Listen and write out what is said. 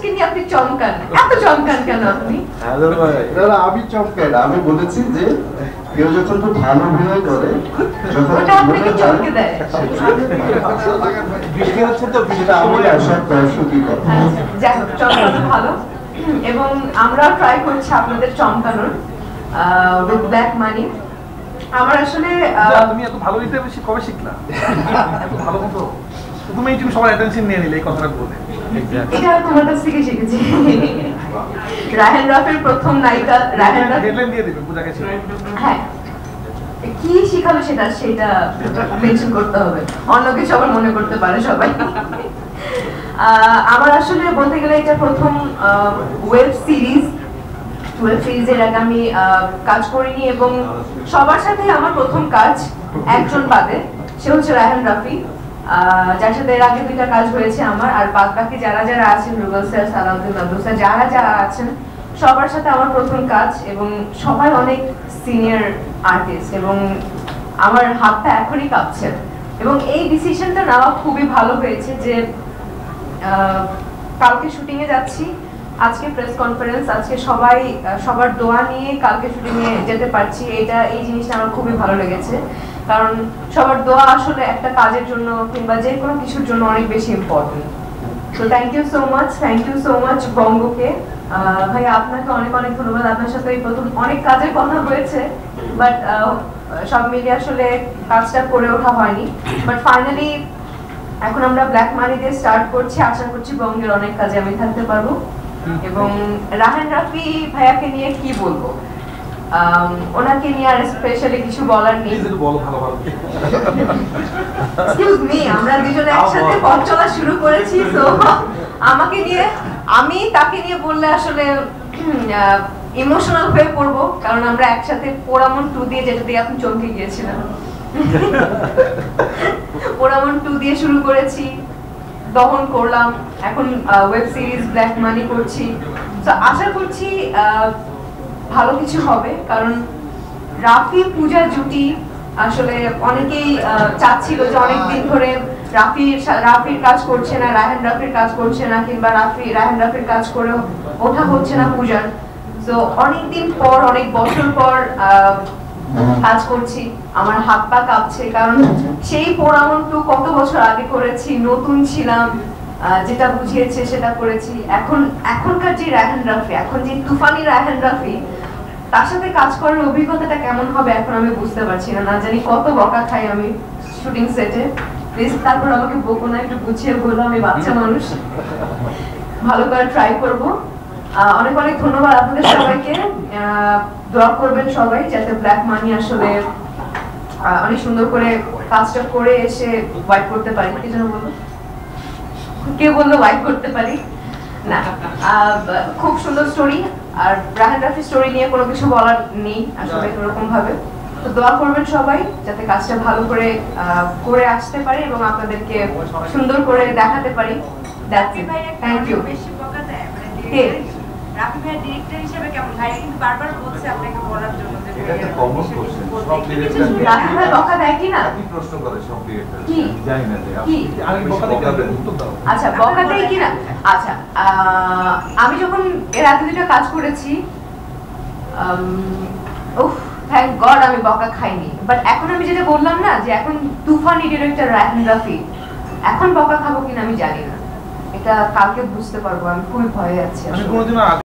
অডিয়েন্সকে নিয়ে আপনি চমকান, এত চমকান কেন আপনি? আমি চমকাই না, আমি বলেছি যে কেউ যখন খুব ভালো অভিনয় করে ওটা আপনাকে চমকে দেয়। যাই হোক, চমকানো ভালো এবং আমরাও ট্রাই করছি আপনাদের চমকানোর উইথ ব্ল্যাক মানি। আমার আসলে তুমি এত ভালো দিতে বেশি কবে শিখলা? এত ভালো মতো তুমি এই সবার অ্যাটেনশন নিয়ে নিলে এই কথাটা বলে। এটা তোমার কাছ থেকে শিখেছি। রায়হান রাফির প্রথম নায়িকা রায়হান রাফি হেডলাইন দিয়ে দিবেন পূজাকে ছিল। হ্যাঁ, কি শিখালো সেটা মেনশন করতে হবে, অন্য কিছু আবার মনে করতে পারে সবাই। আমার আসলে বলতে গেলে এটা প্রথম ওয়েব সিরিজের আগে আমি কাজ করিনি এবং সবার সাথে আমার প্রথম কাজ একজন বাদে, সে হচ্ছে রায়হান রাফি, যার সাথে এর আগে 2টা কাজ হয়েছে আমার। আর বাদ বাকি যারা যারা আছেন, রুবেল স্যার, সালাউদ্দিন আব্দুল স্যার, যারা যারা আছেন সবার সাথে আমার প্রথম কাজ এবং সবাই অনেক সিনিয়র আর্টিস্ট এবং আমার হাতটা এখনই কাঁপছে। এবং এই ডিসিশনটা নেওয়া খুবই ভালো হয়েছে যে কালকে শুটিং এ যাচ্ছি, আজকে প্রেস কনফারেন্স, আজকে সবাই সবার দোয়া নিয়ে কালকে শুটিং এ যেতে পারছি। এই জিনিসটা আমার খুবই ভালো লেগেছে, কারণ সবার দোয়া আসলে একটা কাজের জন্য কিংবা যে কোনো কিছুর জন্য অনেক বেশি ইম্পর্টেন্ট। তো থ্যাংক ইউ সো মাচ বঙ্গকে। ভাইয়া আপনাকে অনেক অনেক ধন্যবাদ। আপনার সাথে এই প্রথম অনেক কাজের কথা হয়েছে, বাট সব মিলিয়ে আসলে কাজটা করে ওঠা হয়নি। বাট ফাইনালি এখন আমরা ব্ল্যাক মানি দিয়ে স্টার্ট করছি, আশা করছি বঙ্গের অনেক কাজে আমি থাকতে পারবো। এবং রায়হান রাফি ভাইয়াকে নিয়ে কি বলবো, ওনাকে নিয়ে আর স্পেশালি কিছু বলার নেই। এক্সকিউজ মি, আমরা দুজনে একসাথে পথ চলা শুরু করেছি, তো আমাকে নিয়ে, আমি তাকে নিয়ে বললে আসলে ইমোশনাল হয়ে পড়বো, কারণ আমরা একসাথে পোড়ামন 2 দিয়ে, যেটা দিয়ে আপনি চমকে গিয়েছিলেন, পোড়ামন 2 দিয়ে শুরু করেছি, দহন করলাম, এখন ওয়েব সিরিজ ব্ল্যাক মানি করছি। তো আশা করছি ভালো কিছু হবে, কারণ রাফি পূজা জুটি আসলে অনেকেই চাচ্ছিল যে অনেকদিন ধরে রাফির কাজ করছে না, রায়হান রাফির কাজ করছে না, কিংবা রায়হান রাফির কাজ করে ওঠা হচ্ছে না পূজার। তো অনেকদিন পর, অনেক বছর পর কাজ করছি, আমার হাত পা কাঁপছে, কারণ সেই পোড়ামন 2 কত বছর আগে করেছি, নতুন ছিলাম, যেটা বুঝিয়েছে সেটা করেছি। এখনকার যে রায়হান রাফি, এখন যে তুফানি রায়হান রাফি, তার সাথে কাজ করার অভিজ্ঞতাটা কেমন হবে এখন আমি বুঝতে পারছি না। না জানি কত বকা খাই আমি শুটিং সেটে। প্লিজ তারপর আমাকে বকো না, একটু গুছিয়ে বলো, আমি বাচ্চা মানুষ, ভালো করে ট্রাই করব। অনেক অনেক ধন্যবাদ আপনাদের সবাইকে। দোয়া করবেন সবাই যাতে ব্ল্যাক মানি আসলে অনেক সুন্দর করে কাজটা করে এসে ওয়াইপ করতে পারি। কি যেন বলবো, কে বললো ওয়াইপ করতে পারি না, খুব সুন্দর স্টোরি। আর রায়হান রাফি স্টোরি নিয়ে কোনো কিছু বলার নেই আসলে এরকম ভাবে। তো দোয়া করবেন সবাই যাতে কাজটা ভালো করে করে আসতে পারি এবং আপনাদেরকে সুন্দর করে দেখাতে পারি। Thank you. রাফি ভাই ডিরেক্টর হিসেবে কেমন? ভাই কিন্তু বারবার বলছে আপনাকে বলার জন্য যে এটা কমন কোশ্চেন, সব ডিরেক্টর রাফি ভাই বকা দেয় কি না? কি প্রশ্ন করে সব ডিরেক্টর? কি জানি না যে কি আমি বকা দিতে উত্তর দাও। আচ্ছা, বকা দেয় কি না? আচ্ছা, আমি যখন এর আগে 2টা কাজ করেছি, থ্যাংক গড আমি বকা খাইনি। বাট এখন আমি যেটা বললাম না, যে এখন তুফানি ডিরেক্টর রায়হান রাফি, এখন বকা খাবো কিনা আমি জানি না, এটা কালকে বুঝতে পারবো। আমি খুবই ভয়ে আছি। আমি কোনোদিনও